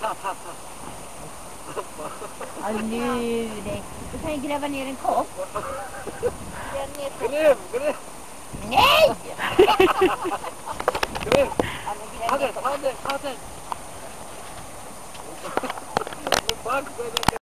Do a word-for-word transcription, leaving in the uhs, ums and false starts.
Ja, nu det. Du kan ju gräva ner en kopp. Gräv, gräv. Nej! Gräv. Ta den, ta den, ta den.